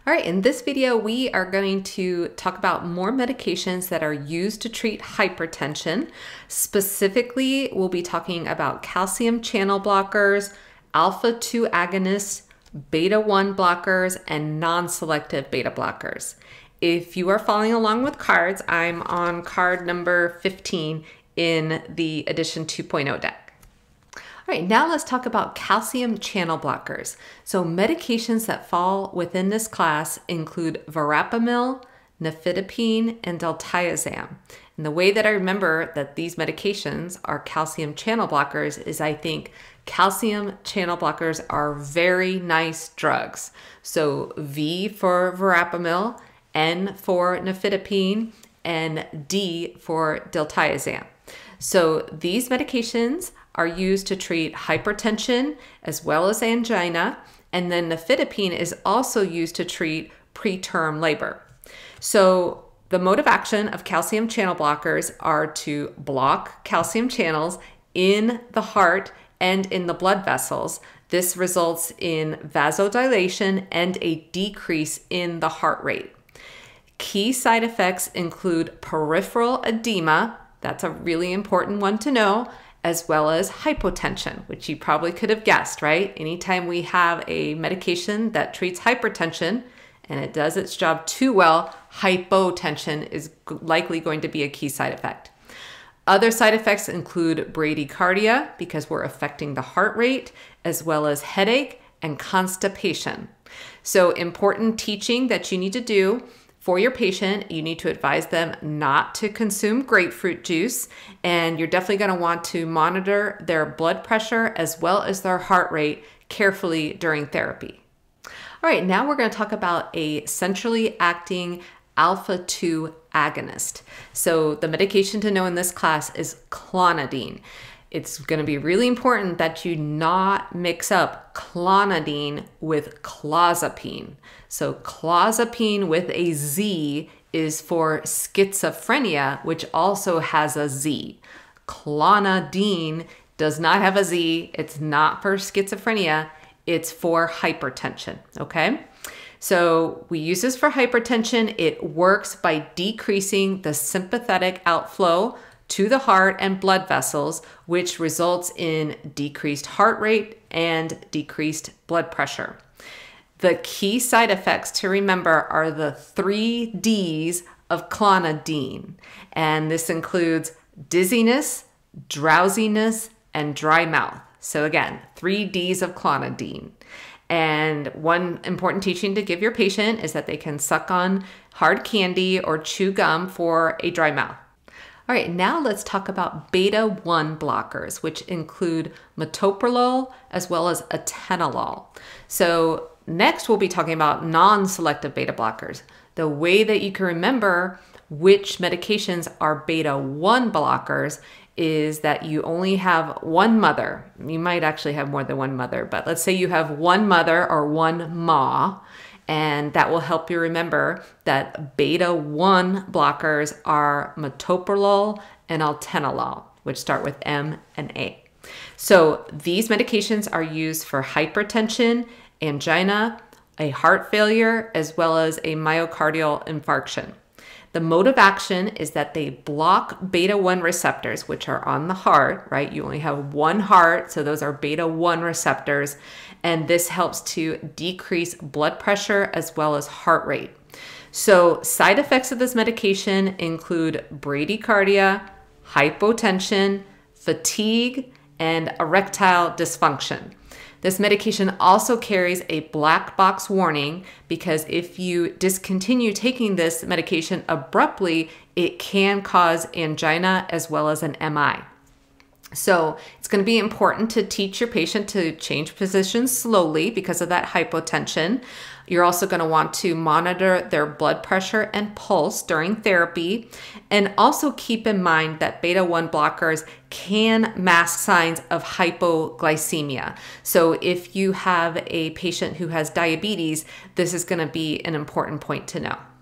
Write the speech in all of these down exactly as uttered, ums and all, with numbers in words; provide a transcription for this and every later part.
All right, in this video, we are going to talk about more medications that are used to treat hypertension. Specifically, we'll be talking about calcium channel blockers, alpha two agonists, beta one blockers, and non-selective beta blockers. If you are following along with cards, I'm on card number fifteen in the edition two point oh deck. All right, now let's talk about calcium channel blockers. So medications that fall within this class include verapamil, nifedipine, and diltiazem. And the way that I remember that these medications are calcium channel blockers is I think calcium channel blockers are very nice drugs. So V for verapamil, N for nifedipine, and D for diltiazem. So these medications are used to treat hypertension as well as angina, and then nifedipine is also used to treat preterm labor. So the mode of action of calcium channel blockers are to block calcium channels in the heart and in the blood vessels. This results in vasodilation and a decrease in the heart rate. Key side effects include peripheral edema, that's a really important one to know, as well as hypotension, which you probably could have guessed, right? Anytime we have a medication that treats hypertension and it does its job too well, hypotension is likely going to be a key side effect. Other side effects include bradycardia because we're affecting the heart rate, as well as headache and constipation. So important teaching that you need to do for your patient, you need to advise them not to consume grapefruit juice, and you're definitely going to want to monitor their blood pressure as well as their heart rate carefully during therapy. All right, now we're going to talk about a centrally acting alpha two agonist. So the medication to know in this class is clonidine. It's going to be really important that you not mix up clonidine with clozapine. So clozapine with a Z is for schizophrenia, which also has a Z. Clonidine does not have a Z. It's not for schizophrenia. It's for hypertension, okay? So we use this for hypertension. It works by decreasing the sympathetic outflow to the heart and blood vessels, which results in decreased heart rate and decreased blood pressure. The key side effects to remember are the three Ds of clonidine, and this includes dizziness, drowsiness, and dry mouth. So again, three Ds of clonidine. And one important teaching to give your patient is that they can suck on hard candy or chew gum for a dry mouth. All right, now let's talk about beta one blockers, which include metoprolol as well as atenolol. So next we'll be talking about non-selective beta blockers. The way that you can remember which medications are beta one blockers is that you only have one mother. You might actually have more than one mother, but let's say you have one mother or one Ma, and that will help you remember that beta one blockers are metoprolol and atenolol, which start with M and A. So these medications are used for hypertension, angina, a heart failure, as well as a myocardial infarction. The mode of action is that they block beta one receptors, which are on the heart, right? You only have one heart, so those are beta one receptors, and this helps to decrease blood pressure as well as heart rate. So side effects of this medication include bradycardia, hypotension, fatigue, and erectile dysfunction. This medication also carries a black box warning because if you discontinue taking this medication abruptly, it can cause angina as well as an M I. So it's going to be important to teach your patient to change positions slowly because of that hypotension. You're also going to want to monitor their blood pressure and pulse during therapy, and also keep in mind that beta one blockers can mask signs of hypoglycemia. So if you have a patient who has diabetes, this is going to be an important point to know.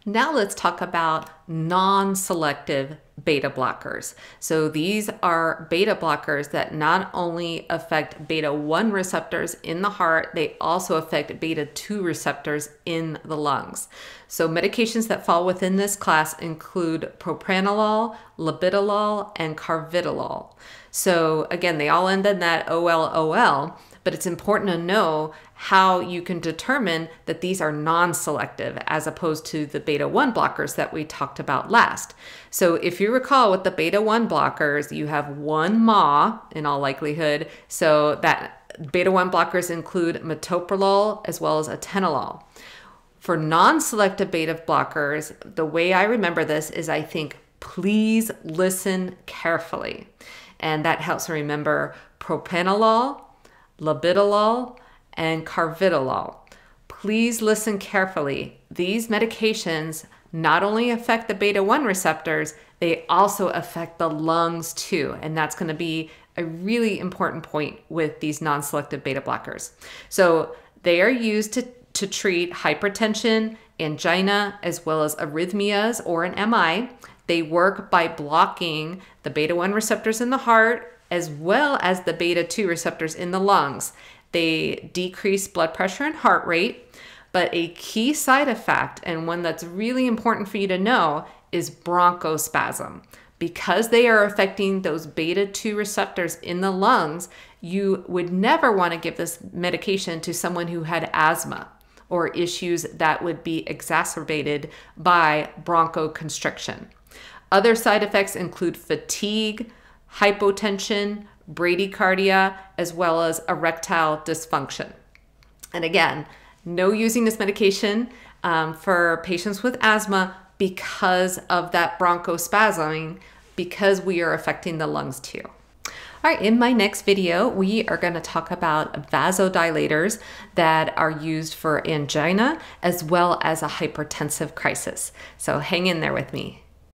Now let's talk about non-selective beta blockers. So these are beta blockers that not only affect beta one receptors in the heart, they also affect beta two receptors in the lungs. So medications that fall within this class include propranolol, labetalol, and carvedilol. So again, they all end in that O L O L, but it's important to know how you can determine that these are non-selective as opposed to the beta one blockers that we talked about last. So if you recall with the beta one blockers, you have one M A in all likelihood. So that beta one blockers include metoprolol as well as atenolol. For non-selective beta blockers, the way I remember this is I think, please listen carefully. And that helps me remember propranolol, labetalol, and carvedilol. Please listen carefully. These medications not only affect the beta one receptors, they also affect the lungs too. And that's going to be a really important point with these non-selective beta blockers. So they are used to, to treat hypertension, angina, as well as arrhythmias or an M I. They work by blocking the beta one receptors in the heart as well as the beta two receptors in the lungs. They decrease blood pressure and heart rate, but a key side effect, and one that's really important for you to know, is bronchospasm. Because they are affecting those beta two receptors in the lungs, you would never want to give this medication to someone who had asthma or issues that would be exacerbated by bronchoconstriction. Other side effects include fatigue, hypotension, bradycardia, as well as erectile dysfunction. And again, no using this medication um, for patients with asthma because of that bronchospasming, because we are affecting the lungs too. All right, in my next video, we are going to talk about vasodilators that are used for angina as well as a hypertensive crisis. So hang in there with me.